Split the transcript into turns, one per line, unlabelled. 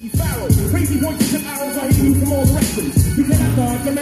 Crazy voices and arrows are hitting you from all directions.